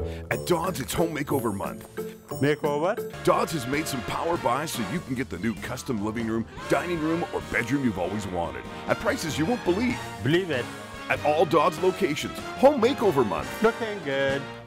At Dodd's, it's Home Makeover Month. Makeover? Dodd's has made some power buys so you can get the new custom living room, dining room, or bedroom you've always wanted at prices you won't believe. Believe it. At all Dodd's locations, Home Makeover Month. Looking good.